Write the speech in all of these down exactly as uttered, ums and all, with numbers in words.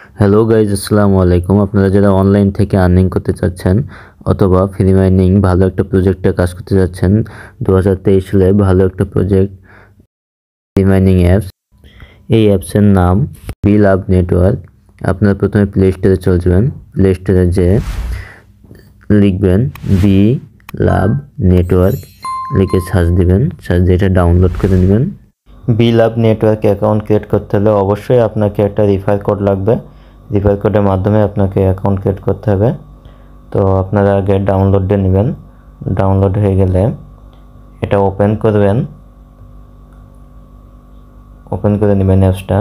Hello guys, আসসালামু আলাইকুম। আপনারা যারা অনলাইন থেকে আর্নিং করতে চাচ্ছেন অথবা ফ্রি মাইনিং ভালো একটা প্রজেক্টে কাজ করতে যাচ্ছেন, দু হাজার তেইশ সালে ভালো একটা প্রজেক্ট ফ্রি মাইনিং অ্যাপস। এই অ্যাপসের নাম বি লাভ নেটওয়ার্ক। আপনারা প্রথমে প্লে স্টোরে চলে যাবেন। প্লে স্টোরে যে লিখবেন বি লাভ নেটওয়ার্ক, লিখে সার্চ দিবেন। সার্চ দিয়ে এটা ডাউনলোড করে নেবেন। B Love Network account create করতে হলে অবশ্যই আপনাকে একটা রিফার কোড লাগবে। রিফার কোডের মাধ্যমে আপনাকে অ্যাকাউন্ট ক্রিয়েট করতে হবে। তো আপনারা আগে ডাউনলোডে নেবেন। ডাউনলোড হয়ে গেলে এটা ওপেন করবেন। ওপেন করে নেবেন অ্যাপসটা।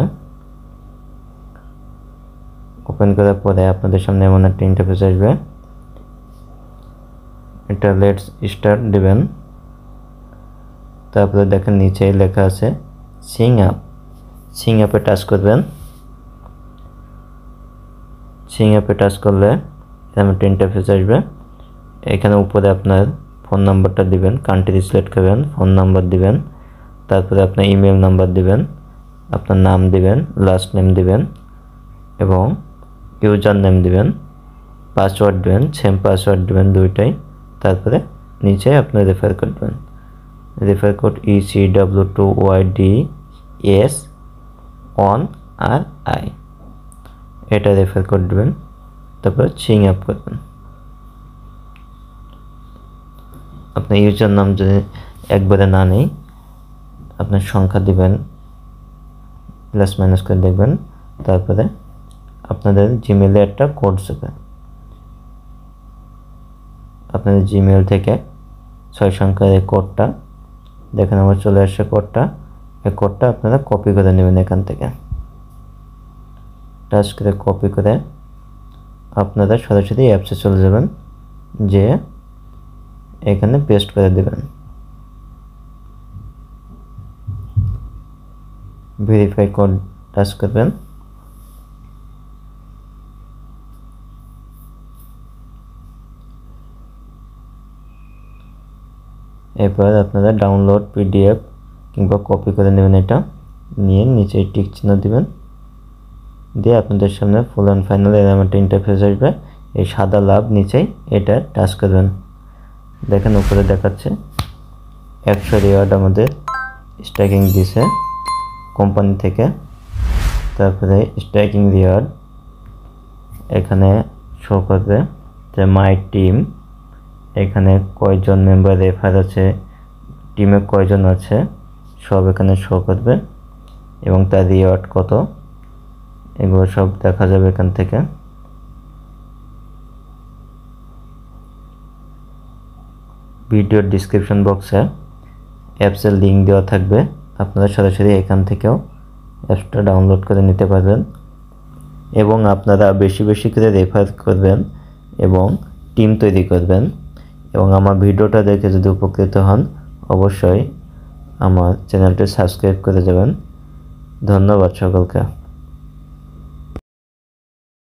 ওপেন করার পরে আপনাদের সামনে এমন একটা ইন্টারফেস আসবে। এটা লেটস স্টার্ট দিবেন। তারপরে দেখেন নিচে লেখা আছে সিং আপ। সিং আপে টাচ করবেন। সিং আপে টাচ করলে এরকম একটা ইন্টারফেস আসবে। এখানে উপরে আপনার ফোন নাম্বারটা দিবেন, কান্ট্রি সিলেক্ট করবেন, ফোন নাম্বার দিবেন, তারপরে আপনার ইমেল নাম্বার দিবেন, আপনার নাম দিবেন, লাস্ট নেম দিবেন এবং ইউজার নেম দিবেন, পাসওয়ার্ড দিবেন, সেম পাসওয়ার্ড দিবেন দুইটাই। তারপরে নিচে আপনি রেফার কোড দিবেন। Refer code E C W two Y D S one R I, এটা রেফার কোড দিবেন। তারপরে সিং আপ করবেন। আপনার ইউজার নাম যদি একবারে না নেই, আপনার সংখ্যা দিবেন, প্লাস মাইনাস করে দেখবেন। তারপরে আপনাদের জিমেলে একটা কোড যাবে। আপনাদের জিমেল থেকে ছয় সংখ্যার এই কোডটা দেখেন আমার চলে আসছে। কোডটা এই কোডটা আপনারা কপি করে নেবেন। এখান থেকে টাচ করে কপি করে আপনারা সরাসরি অ্যাপসে চলে যাবেন, যে এখানে পেস্ট করে দেবেন। ভেরিফাই কোড টাচ করবেন। এরপর আপনারা ডাউনলোড পিডিএফ কিংবা কপি করে নেবেন। এটা নিয়ে নিচে টিক চিহ্ন দিবেন, দিয়ে আপনাদের সামনে ফুল অ্যান্ড ফাইনাল এরকম একটা ইন্টারফেস আসবে। এই সাদা লাভ নিচেই এটা টাচ করবেন। দেখেন উপরে দেখাচ্ছে একশো রিওয়ার্ড আমাদের স্ট্রাইকিং দিছে কোম্পানি থেকে। তারপরে স্ট্রাইকিং রিওয়ার্ড এখানে শো করবে যে মাই টিম, এখানে কয়জন মেম্বার রেফার আছে, টিমে কয়জন আছে, সব এখানে শো করবে এবং তার রিওয়ার্ড কত, এগুলো সব দেখা যাবে এখান থেকে। ভিডিওর ডিসক্রিপশন বক্সে অ্যাপসের লিঙ্ক দেওয়া থাকবে। আপনারা সরাসরি এখান থেকেও অ্যাপসটা ডাউনলোড করে নিতে পারবেন এবং আপনারা বেশি বেশি করে রেফার করবেন এবং টিম তৈরি করবেন। এবং আমার ভিডিওটা দেখে যদি উপকৃত হন, অবশ্যই আমার চ্যানেলটি সাবস্ক্রাইব করে যাবেন। ধন্যবাদ সকলকে।